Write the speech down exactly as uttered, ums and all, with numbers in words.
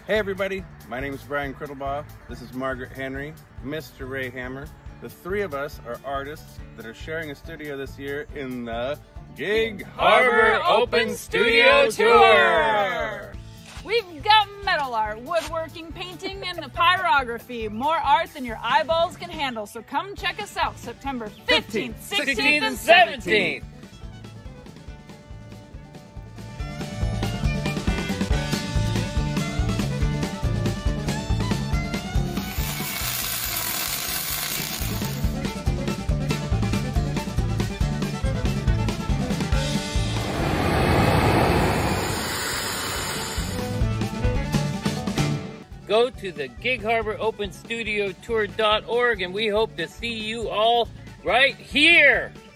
Hey everybody, my name is Bryan Cridlebaugh. This is Margaret Henry, Mister Ray Hammar. The three of us are artists that are sharing a studio this year in the Gig Harbor Open Studio Tour. We've got metal art, woodworking, painting, and pyrography. More art than your eyeballs can handle. So come check us out September fifteenth, sixteenth, and seventeenth. Go to the Gig Harbor Open Studio Tour dot org and we hope to see you all right here.